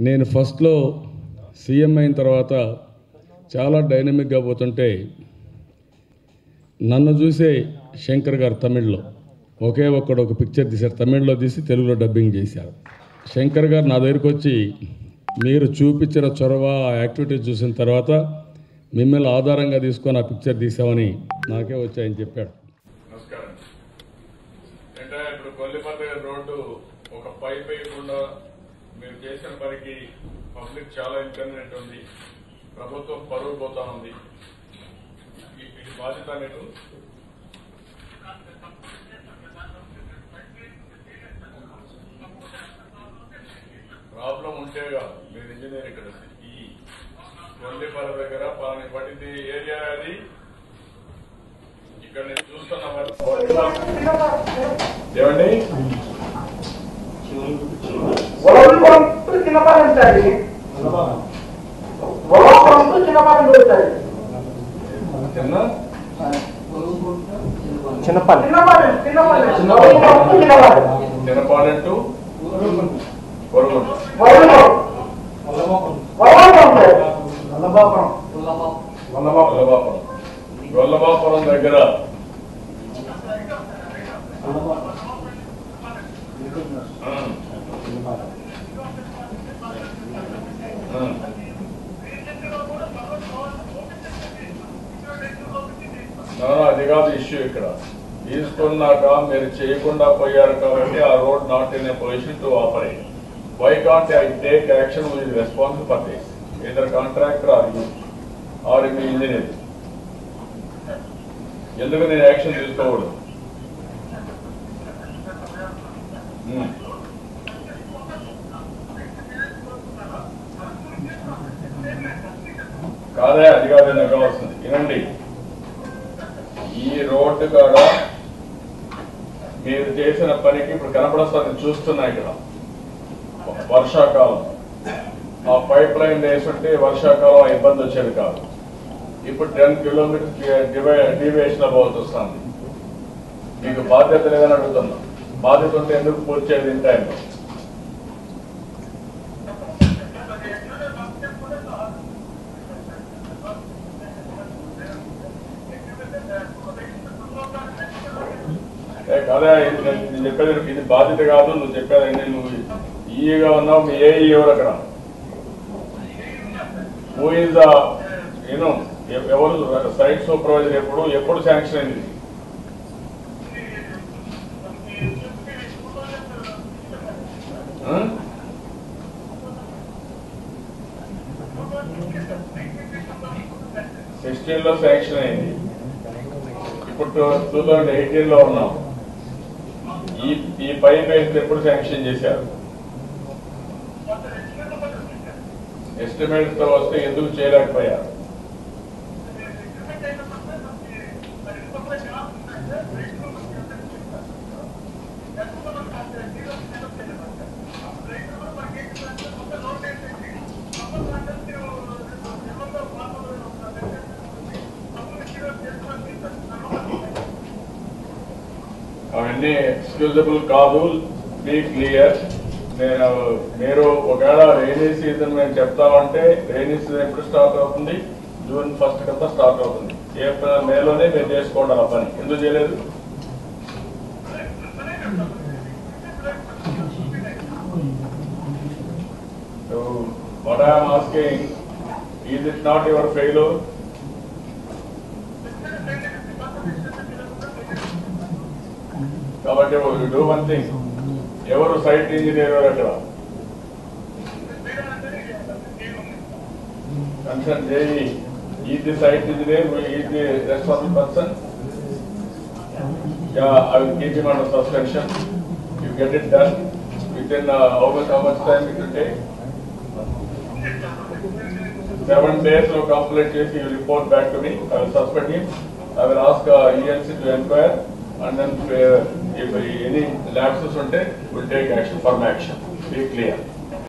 నేను ఫస్ట్లో సీఎం అయిన తర్వాత చాలా డైనమిక్గా పోతుంటే నన్ను చూసే శంకర్ గారు తమిళ్లో ఒకే ఒక పిక్చర్ తీశారు, తమిళ్లో తీసి తెలుగులో డబ్బింగ్ చేశారు. శంకర్ గారు నా దగ్గరికి వచ్చి మీరు చూపించిన చొరవ యాక్టివిటీస్ చూసిన తర్వాత మిమ్మల్ని ఆధారంగా తీసుకొని ఆ పిక్చర్ తీసామని నాకే వచ్చాయని చెప్పాడు. నమస్కారం. అంటే ఇప్పుడు కొల్లిపర్తి రోడ్డు ఒక పైప్ వేయకుండా మీరు చేసిన పనికి పబ్లిక్ చాలా ఇన్కన్వీనియంట్ ఉంది, ప్రభుత్వం పరువు పోతా ఉంది. ఇది బాధ్యత మీకు. ప్రాబ్లం ఉంటే కాదు, మీరు ఇంజనీర్ ఇక్కడ ఈ కొల్లిపర్తి దగ్గర పట్టింది ఏరియా అది. ఇక్కడ నేను చూస్తున్నా ఏమండి చిన్నపాడంటూ గొల్లబాపురం దగ్గర అది కాదు ఇష్యూ. ఇక్కడ తీసుకున్నాక మీరు చేయకుండా పోయారు కాబట్టి ఆ road not in a position to operate. Why can't I take action with responsible for this, either contractor or మీ ఇంజనీర్? ఎందుకు నేను యాక్షన్ తీసుకోకూడదు? కాదే, అది కాదే నాకు కావాల్సింది. వినండి, ఈ రోడ్డు కాడ మీరు చేసిన పనికి ఇప్పుడు కనపడొస్తుంది, చూస్తున్నా. ఇక్కడ వర్షాకాలం ఆ పైప్ లైన్ వేసుంటే వర్షాకాలం ఇబ్బంది వచ్చేది కాదు. ఇప్పుడు 10 కిలోమీటర్స్ డివియేషన్ పోవాల్సి వస్తుంది. మీకు బాధ్యత లేదని అడుగుతున్నా. బాధ్యత ఉంటే ఎందుకు పూర్తి చేయదు ఇన్ టైంలో? కాదా, నేను చెప్పేది ఇది బాధ్యత కాదు. నువ్వు చెప్పేది నువ్వు ఈగా ఉన్నావు, మీ ఏఈ ఎవరు అక్కడ? హూ ఈజ్ ఎవరు సైట్ సూపర్వైజర్? ఎప్పుడు శాంక్షన్ అయింది? లో శాంక్షన్ అయింది. ఇప్పుడు 2018 లో ఉన్నాం. ఈ పైప్ వేస్తే ఎప్పుడు శాంక్షన్ చేశారు? ఎస్టిమేట్ తో వస్తే ఎందుకు చేయలేకపోయారు? అవన్నీ ఎక్స్క్యూజబుల్ కాదు. Be clear. మీరు ఒకవేళ రైనీ సీజన్ మేము చెప్తామంటే రైనీ సీజన్ ఎప్పుడు స్టార్ట్ అవుతుంది? జూన్ 1 కంతా స్టార్ట్ అవుతుంది. ఏప్రిల్ మేలోనే మీరు చేసుకోండి ఆ పని. ఎందుకు చేయలేదు? What I'm asking, is it not your failure? కాబట్టి డూ వన్ థింగ్. ఎవరు సైట్ ఇంజనీర్ అక్కడ? Concern JE is the site engineer, is the responsible person. I will keep him under suspension. You get it done within how much time it will take? 7 days to complete this. You will report back to me. I will suspend him. I will ask ELC to inquire, and then if any lapses unte, we will take action, firm action. Be clear.